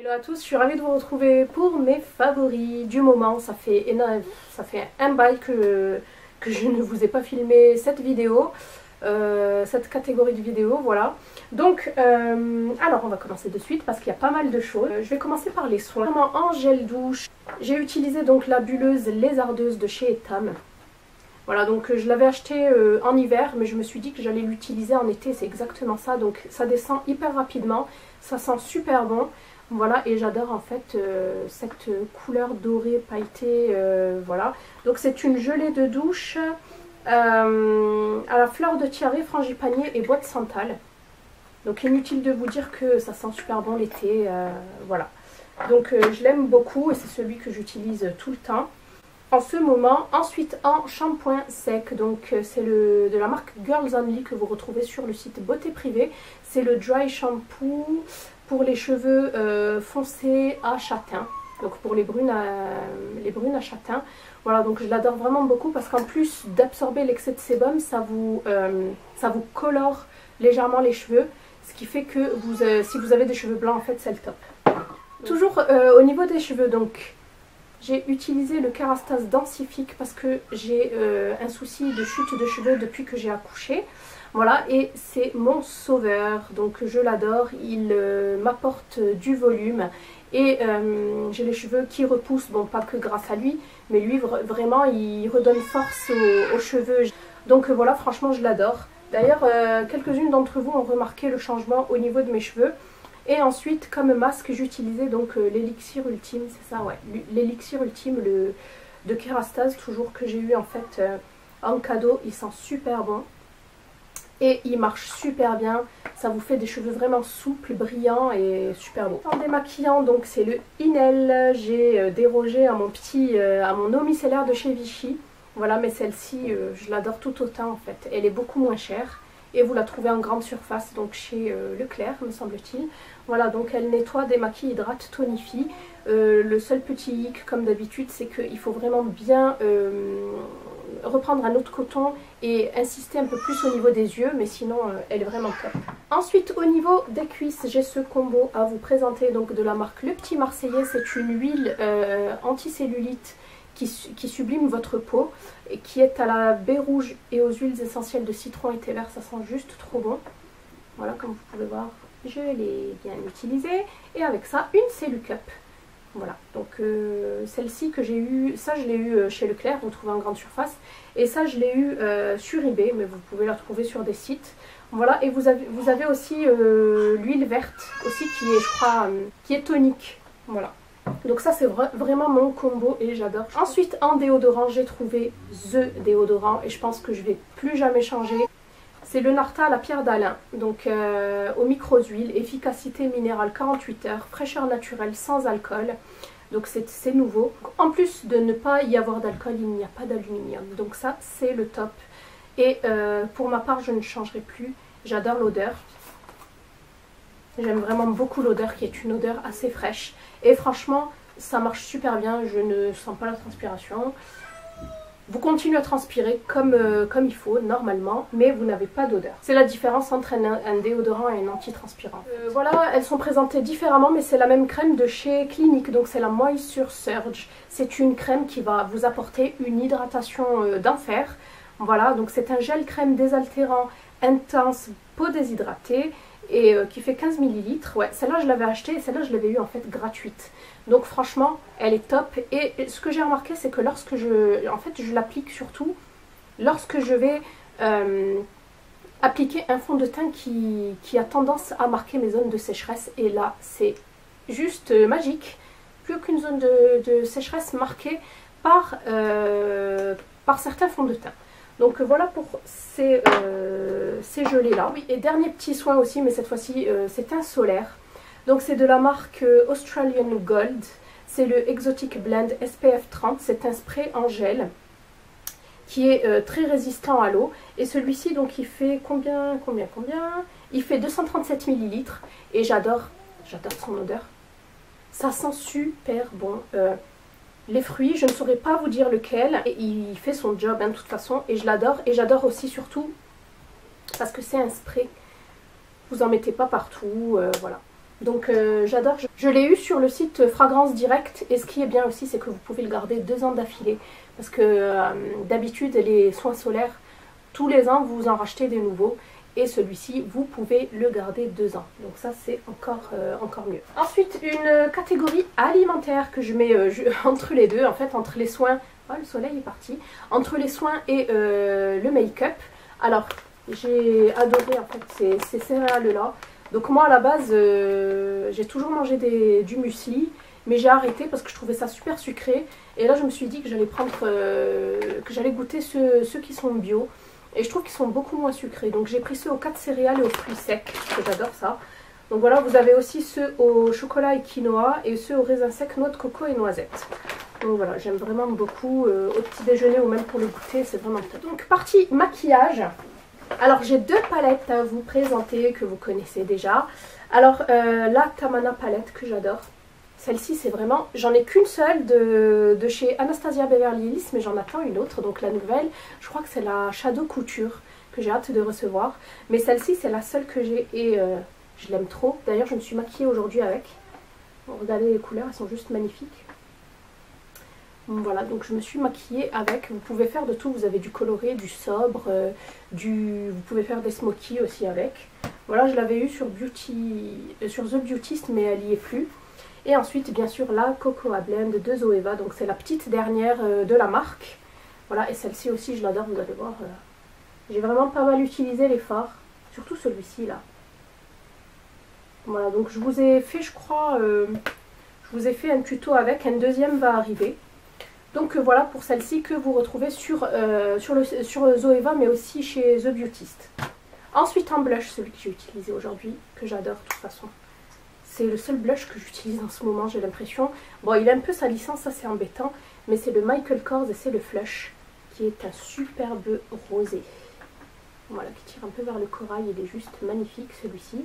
Hello à tous, je suis ravie de vous retrouver pour mes favoris du moment. Ça fait un bail que je ne vous ai pas filmé cette vidéo, cette catégorie de vidéos, voilà. Donc, alors on va commencer de suite parce qu'il y a pas mal de choses. Je vais commencer par les soins. En gel douche, j'ai utilisé donc la bulleuse lézardeuse de chez Etam. Voilà, donc je l'avais acheté en hiver, mais je me suis dit que j'allais l'utiliser en été, c'est exactement ça. Donc ça descend hyper rapidement, ça sent super bon. Voilà, et j'adore en fait cette couleur dorée pailletée, voilà. Donc c'est une gelée de douche à la fleur de tiare, frangipanier et bois de santal. Donc inutile de vous dire que ça sent super bon l'été, voilà. Donc je l'aime beaucoup et c'est celui que j'utilise tout le temps en ce moment. Ensuite en shampoing sec, donc c'est de la marque Girls Only que vous retrouvez sur le site Beauté Privée. C'est le dry shampoo pour les cheveux foncés à châtain, donc pour les brunes à châtain. Voilà, donc je l'adore vraiment beaucoup parce qu'en plus d'absorber l'excès de sébum, ça vous colore légèrement les cheveux, ce qui fait que si vous avez des cheveux blancs, en fait c'est le top. Toujours au niveau des cheveux, donc j'ai utilisé le Kerastase densifique parce que j'ai un souci de chute de cheveux depuis que j'ai accouché. Voilà, et c'est mon sauveur, donc je l'adore, il m'apporte du volume et j'ai les cheveux qui repoussent, bon pas que grâce à lui, mais lui vraiment il redonne force aux cheveux. Donc voilà, franchement je l'adore. D'ailleurs quelques-unes d'entre vous ont remarqué le changement au niveau de mes cheveux. Et ensuite comme masque j'utilisais donc l'élixir ultime, c'est ça ouais, l'élixir ultime de Kerastase, toujours que j'ai eu en fait en cadeau, il sent super bon. Et il marche super bien, ça vous fait des cheveux vraiment souples, brillants et super beaux. En démaquillant, donc c'est le Inel. J'ai dérogé à mon eau micellaire de chez Vichy. Voilà, mais celle-ci, je l'adore tout autant en fait. Elle est beaucoup moins chère et vous la trouvez en grande surface, donc chez Leclerc me semble-t-il. Voilà, donc elle nettoie, démaquille, hydrate, tonifie. Le seul petit hic comme d'habitude, c'est qu'il faut vraiment bien reprendre un autre coton et insister un peu plus au niveau des yeux, mais sinon elle est vraiment top. Ensuite au niveau des cuisses, j'ai ce combo à vous présenter, donc de la marque Le Petit Marseillais. C'est une huile anticellulite qui sublime votre peau et qui est à la baie rouge et aux huiles essentielles de citron et thé vert. Ça sent juste trop bon. Voilà, comme vous pouvez voir, je l'ai bien utilisée. Et avec ça, une Cellucup. Voilà, donc celle-ci que j'ai eue, ça je l'ai eu chez Leclerc, vous trouvez en grande surface. Et ça je l'ai eu sur eBay, mais vous pouvez la trouver sur des sites. Voilà, et vous avez aussi l'huile verte, aussi qui est, je crois, qui est tonique. Voilà. Donc ça c'est vraiment mon combo et j'adore. Ensuite en déodorant, j'ai trouvé The déodorant et je pense que je vais plus jamais changer. C'est le Narta à la pierre d'Alain, donc aux micro-huiles, efficacité minérale 48 heures, fraîcheur naturelle sans alcool, donc c'est nouveau. En plus de ne pas y avoir d'alcool, il n'y a pas d'aluminium, donc ça c'est le top. Et pour ma part je ne changerai plus, j'adore l'odeur. J'aime vraiment beaucoup l'odeur qui est une odeur assez fraîche et franchement ça marche super bien, je ne sens pas la transpiration. Vous continuez à transpirer comme il faut, normalement, mais vous n'avez pas d'odeur. C'est la différence entre un déodorant et un antitranspirant. Voilà, elles sont présentées différemment, mais c'est la même crème de chez Clinique, donc c'est la Moisture Surge. C'est une crème qui va vous apporter une hydratation d'enfer. Voilà, donc c'est un gel crème désaltérant intense, peau déshydratée, et qui fait 15 ml. Ouais, celle-là je l'avais achetée et celle-là je l'avais eu en fait gratuite. Donc franchement, elle est top. Et ce que j'ai remarqué, c'est que lorsque je l'applique surtout lorsque je vais appliquer un fond de teint qui a tendance à marquer mes zones de sécheresse. Et là, c'est juste magique. Plus aucune zone de sécheresse marquée par certains fonds de teint. Donc voilà pour ces gelées là. Oui, et dernier petit soin aussi, mais cette fois-ci c'est un solaire. Donc c'est de la marque Australian Gold. C'est le Exotic Blend SPF 30. C'est un spray en gel qui est très résistant à l'eau. Et celui-ci donc il fait combien? Il fait 237 ml et j'adore son odeur. Ça sent super bon. Les fruits, je ne saurais pas vous dire lequel, et il fait son job hein, de toute façon, et je l'adore. Et j'adore aussi surtout parce que c'est un spray, vous en mettez pas partout, voilà. Donc j'adore, je l'ai eu sur le site Fragrance Direct et ce qui est bien aussi c'est que vous pouvez le garder 2 ans d'affilée parce que d'habitude les soins solaires tous les ans vous en rachetez des nouveaux et celui-ci vous pouvez le garder 2 ans, donc ça c'est encore mieux. Ensuite une catégorie alimentaire que je mets entre les deux, en fait entre les soins, oh le soleil est parti, entre les soins et le make-up. Alors j'ai adoré en fait ces céréales là. Donc moi à la base j'ai toujours mangé du muesli mais j'ai arrêté parce que je trouvais ça super sucré et là je me suis dit que j'allais prendre que j'allais goûter ceux qui sont bio et je trouve qu'ils sont beaucoup moins sucrés, donc j'ai pris ceux aux 4 céréales et aux fruits secs parce que j'adore ça. Donc voilà, vous avez aussi ceux au chocolat et quinoa et ceux aux raisins secs, noix de coco et noisettes. Donc voilà, j'aime vraiment beaucoup au petit déjeuner ou même pour le goûter, c'est vraiment top. Donc partie maquillage. Alors j'ai 2 palettes à vous présenter que vous connaissez déjà. Alors la Tamana palette que j'adore. Celle-ci c'est vraiment, j'en ai qu'une seule de chez Anastasia Beverly Hills mais j'en attends une autre. Donc la nouvelle, je crois que c'est la Shadow Couture que j'ai hâte de recevoir. Mais celle-ci c'est la seule que j'ai et je l'aime trop. D'ailleurs je me suis maquillée aujourd'hui avec. Bon, regardez les couleurs, elles sont juste magnifiques. Voilà, donc je me suis maquillée avec, vous pouvez faire de tout, vous avez du coloré, du sobre, vous pouvez faire des smokies aussi avec. Voilà, je l'avais eu sur The Beautist mais elle n'y est plus. Et ensuite bien sûr la Cocoa Blend de Zoeva, donc c'est la petite dernière de la marque. Voilà, et celle-ci aussi je l'adore, vous allez voir. J'ai vraiment pas mal utilisé les fards, surtout celui-ci là. Voilà, donc je vous ai fait, je crois, je vous ai fait un tuto avec, un deuxième va arriver. Donc voilà pour celle-ci que vous retrouvez sur Zoeva mais aussi chez The Beautist. Ensuite en blush, celui que j'ai utilisé aujourd'hui, que j'adore de toute façon. C'est le seul blush que j'utilise en ce moment, j'ai l'impression. Bon, il a un peu sa licence, ça c'est embêtant, mais c'est le Michael Kors et c'est le Flush, qui est un superbe rosé. Voilà, qui tire un peu vers le corail, il est juste magnifique celui-ci.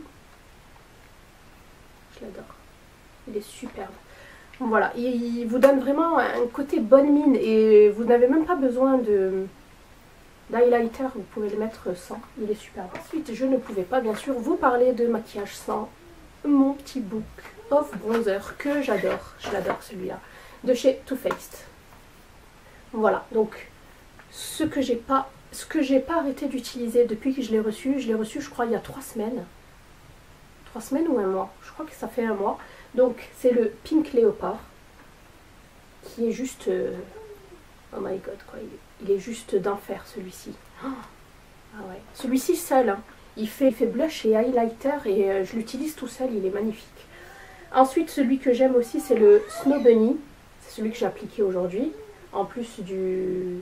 Je l'adore, il est superbe. Voilà, il vous donne vraiment un côté bonne mine et vous n'avez même pas besoin d'highlighter, vous pouvez le mettre sans, il est superbe. Ensuite, je ne pouvais pas bien sûr vous parler de maquillage sans mon petit book of bronzer que j'adore, je l'adore celui-là, de chez Too Faced. Voilà, donc ce que j'ai pas arrêté d'utiliser depuis que je l'ai reçu je crois il y a 3 semaines. 3 semaines ou un mois, je crois que ça fait un mois. Donc c'est le Pink Léopard qui est juste oh my god quoi, il est juste d'enfer celui-ci. Oh, ah ouais, celui-ci seul hein. Il fait blush et highlighter et je l'utilise tout seul, il est magnifique. Ensuite celui que j'aime aussi c'est le Snow Bunny, c'est celui que j'ai appliqué aujourd'hui, en plus du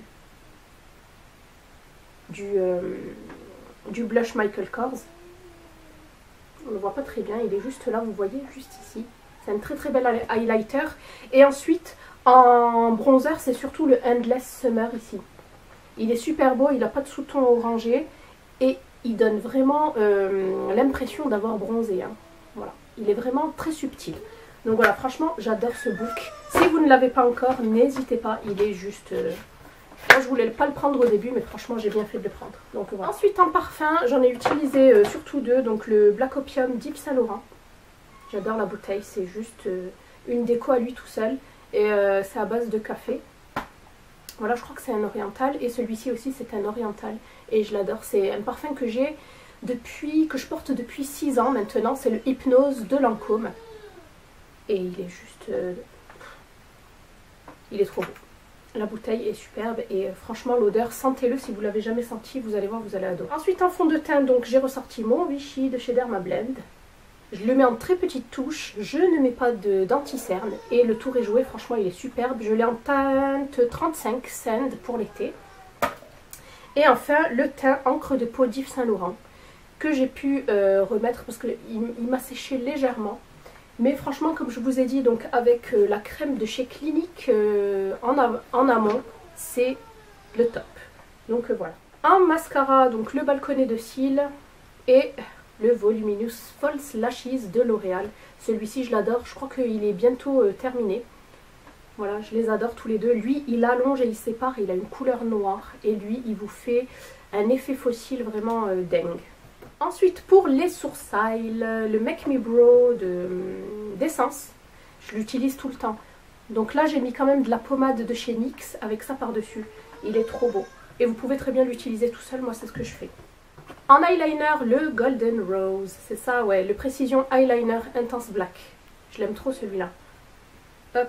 blush Michael Kors. On ne le voit pas très bien, il est juste là, vous voyez, juste ici. C'est un très très bel highlighter. Et ensuite, en bronzer, c'est surtout le Endless Summer ici. Il est super beau, il n'a pas de sous-ton orangé. Et il donne vraiment l'impression d'avoir bronzé. Hein. Voilà, il est vraiment très subtil. Donc voilà, franchement, j'adore ce book. Si vous ne l'avez pas encore, n'hésitez pas, il est juste... Moi, je voulais pas le prendre au début, mais franchement, j'ai bien fait de le prendre. Donc voilà. Ensuite, en parfum, j'en ai utilisé surtout 2. Donc le Black Opium d'Yves Saint Laurent. J'adore la bouteille, c'est juste une déco à lui tout seul. Et c'est à base de café. Voilà, je crois que c'est un oriental. Et celui-ci aussi, c'est un oriental. Et je l'adore. C'est un parfum que j'ai que je porte depuis 6 ans maintenant. C'est le Hypnose de Lancôme. Et il est juste... il est trop beau. La bouteille est superbe et franchement l'odeur, sentez-le si vous l'avez jamais senti, vous allez voir, vous allez adorer. Ensuite en fond de teint, donc j'ai ressorti mon Vichy de chez Dermablend. Je le mets en très petite touche, je ne mets pas d'anti-cerne et le tour est joué, franchement il est superbe. Je l'ai en teinte 35 Sand pour l'été. Et enfin le teint encre de peau d'Yves Saint Laurent que j'ai pu remettre parce qu'il m'a séché légèrement. Mais franchement, comme je vous ai dit, donc avec la crème de chez Clinique en amont, c'est le top. Donc voilà. En mascara, donc le balconnet de cils et le Voluminous False Lashes de L'Oréal. Celui-ci, je l'adore. Je crois qu'il est bientôt terminé. Voilà, je les adore tous les deux. Lui, il allonge et il sépare. Il a une couleur noire. Et lui, il vous fait un effet fossile vraiment dingue. Ensuite, pour les sourcils, le Make Me Brow d'Essence, je l'utilise tout le temps. Donc là, j'ai mis quand même de la pommade de chez NYX avec ça par-dessus. Il est trop beau. Et vous pouvez très bien l'utiliser tout seul, moi c'est ce que je fais. En eyeliner, le Golden Rose. C'est ça, ouais, le Precision Eyeliner Intense Black. Je l'aime trop celui-là. Hop.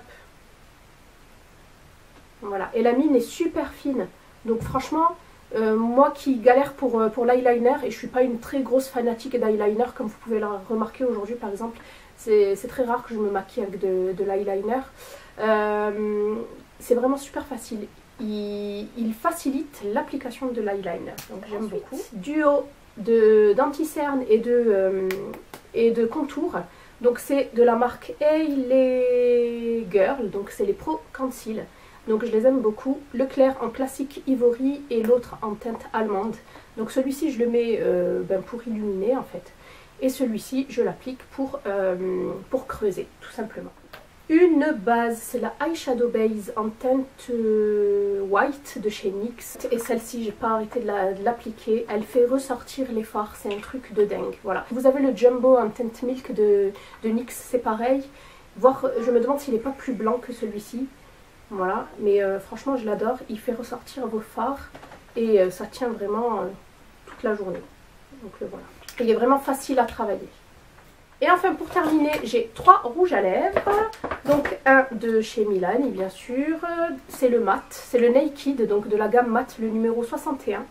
Voilà. Et la mine est super fine. Donc franchement, moi qui galère pour l'eyeliner, et je suis pas une très grosse fanatique d'eyeliner, comme vous pouvez le remarquer aujourd'hui par exemple, c'est très rare que je me maquille avec de l'eyeliner. C'est vraiment super facile. Il facilite l'application de l'eyeliner, donc j'aime beaucoup. Duo d'anti-cerne et de contour, donc c'est de la marque Hailey Girl, donc c'est les Pro Conceal, donc je les aime beaucoup. Le clair en classique ivory et l'autre en teinte allemande, donc celui-ci je le mets pour illuminer en fait, et celui-ci je l'applique pour creuser tout simplement. Une base, c'est la Eyeshadow Base en teinte white de chez NYX. Et celle-ci, j'ai pas arrêté de l'appliquer. Elle fait ressortir les fards, c'est un truc de dingue. Voilà. Vous avez le Jumbo en teinte Milk de NYX, c'est pareil. Je me demande s'il n'est pas plus blanc que celui-ci. Voilà, mais franchement, je l'adore. Il fait ressortir vos fards et ça tient vraiment toute la journée. Donc voilà. Il est vraiment facile à travailler. Et enfin pour terminer, j'ai 3 rouges à lèvres. Donc un de chez Milani bien sûr, c'est le mat, c'est le Naked, donc de la gamme mat, le numéro 61.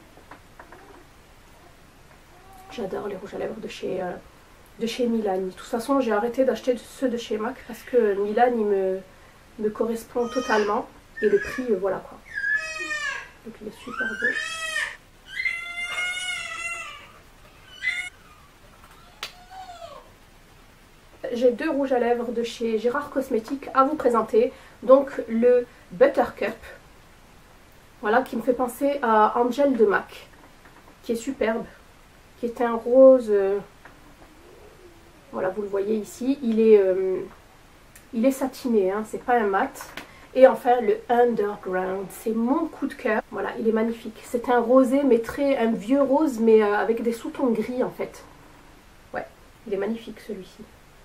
J'adore les rouges à lèvres de chez Milani. De toute façon j'ai arrêté d'acheter ceux de chez MAC parce que Milani me correspond totalement. Et le prix, voilà quoi. Donc il est super beau. J'ai 2 rouges à lèvres de chez Gérard Cosmétiques à vous présenter. Donc le Buttercup, voilà, qui me fait penser à Angel de MAC, qui est superbe, qui est un rose, voilà, vous le voyez ici, il est satiné, hein, c'est pas un mat. Et enfin le Underground, c'est mon coup de cœur, voilà, il est magnifique. C'est un rosé, mais un vieux rose, mais avec des sous-tons gris en fait. Ouais, il est magnifique celui-ci.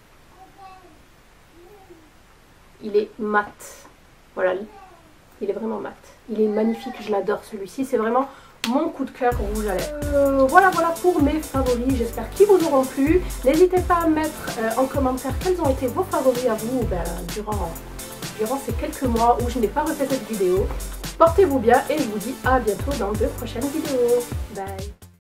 Il est mat, voilà, il est vraiment mat, il est magnifique, je l'adore celui-ci, c'est vraiment mon coup de cœur rouge à lèvres. Voilà pour mes favoris, j'espère qu'ils vous auront plu. N'hésitez pas à mettre en commentaire quels ont été vos favoris à vous durant ces quelques mois où je n'ai pas refait cette vidéo. Portez-vous bien et je vous dis à bientôt dans de prochaines vidéos. Bye.